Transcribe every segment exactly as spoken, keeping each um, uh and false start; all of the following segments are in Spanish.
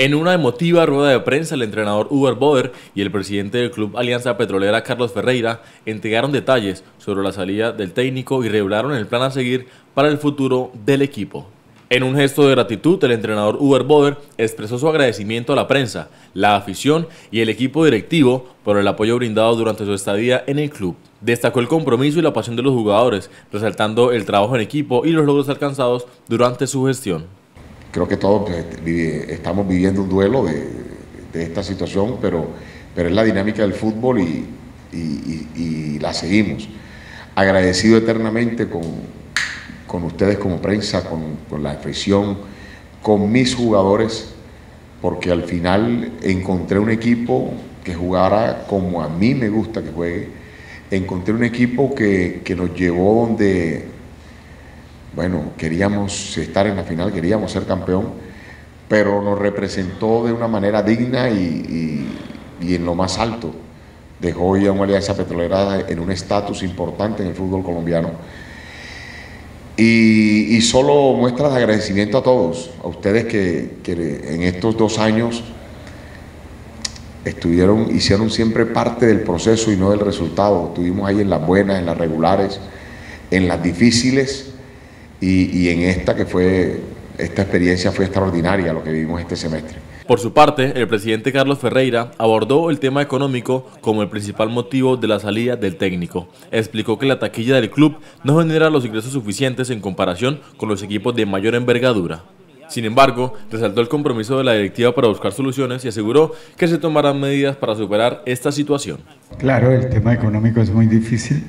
En una emotiva rueda de prensa, el entrenador Uber Boder y el presidente del Club Alianza Petrolera, Carlos Ferreira, entregaron detalles sobre la salida del técnico y revelaron el plan a seguir para el futuro del equipo. En un gesto de gratitud, el entrenador Uber Boder expresó su agradecimiento a la prensa, la afición y el equipo directivo por el apoyo brindado durante su estadía en el club. Destacó el compromiso y la pasión de los jugadores, resaltando el trabajo en equipo y los logros alcanzados durante su gestión. Creo que todos estamos viviendo un duelo de, de esta situación, pero, pero es la dinámica del fútbol y, y, y, y la seguimos. Agradecido eternamente con, con ustedes como prensa, con, con la afición, con mis jugadores, porque al final encontré un equipo que jugara como a mí me gusta que juegue. Encontré un equipo que, que nos llevó donde... Bueno, queríamos estar en la final, queríamos ser campeón, pero nos representó de una manera digna y, y, y en lo más alto. Dejó hoy a una Alianza Petrolera en un estatus importante en el fútbol colombiano. Y, y solo muestras de agradecimiento a todos, a ustedes que, que en estos dos años estuvieron, hicieron siempre parte del proceso y no del resultado. Estuvimos ahí en las buenas, en las regulares, en las difíciles. Y, y en esta que fue, esta experiencia fue extraordinaria lo que vivimos este semestre. Por su parte, el presidente Carlos Ferreira abordó el tema económico como el principal motivo de la salida del técnico. Explicó que la taquilla del club no genera los ingresos suficientes en comparación con los equipos de mayor envergadura. Sin embargo, resaltó el compromiso de la directiva para buscar soluciones y aseguró que se tomarán medidas para superar esta situación. Claro, el tema económico es muy difícil.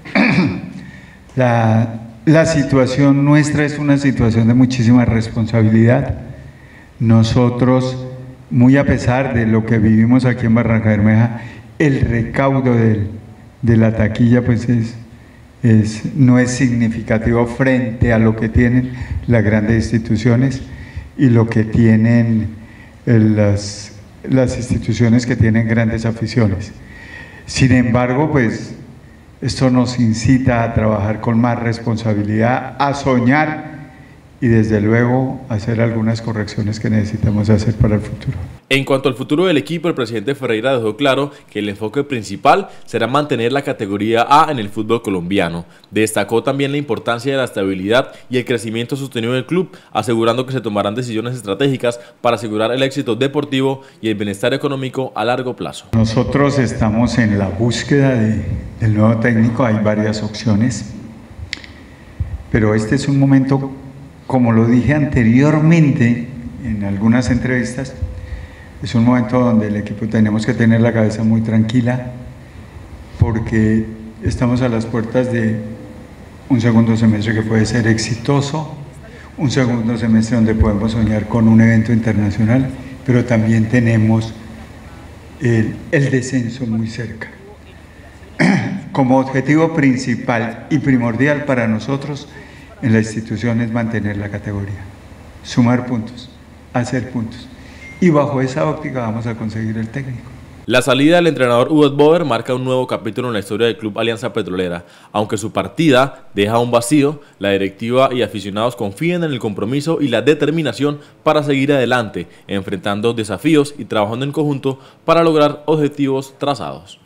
la... La situación nuestra es una situación de muchísima responsabilidad. Nosotros, muy a pesar de lo que vivimos aquí en Barranca Bermeja, el recaudo de, de la taquilla pues es, es, no es significativo frente a lo que tienen las grandes instituciones y lo que tienen las, las instituciones que tienen grandes aficiones. Sin embargo, pues esto nos incita a trabajar con más responsabilidad, a soñar y desde luego hacer algunas correcciones que necesitamos hacer para el futuro. En cuanto al futuro del equipo, el presidente Ferreira dejó claro que el enfoque principal será mantener la categoría A en el fútbol colombiano. Destacó también la importancia de la estabilidad y el crecimiento sostenido del club, asegurando que se tomarán decisiones estratégicas para asegurar el éxito deportivo y el bienestar económico a largo plazo. Nosotros estamos en la búsqueda de, del nuevo técnico, hay varias opciones, pero este es un momento, como lo dije anteriormente en algunas entrevistas, es un momento donde el equipo tenemos que tener la cabeza muy tranquila porque estamos a las puertas de un segundo semestre que puede ser exitoso, un segundo semestre donde podemos soñar con un evento internacional, pero también tenemos el, el descenso muy cerca. Como objetivo principal y primordial para nosotros en la institución es mantener la categoría, sumar puntos, hacer puntos. Y bajo esa óptica vamos a conseguir el técnico. La salida del entrenador Uber Boder marca un nuevo capítulo en la historia del Club Alianza Petrolera. Aunque su partida deja un vacío, la directiva y aficionados confían en el compromiso y la determinación para seguir adelante, enfrentando desafíos y trabajando en conjunto para lograr objetivos trazados.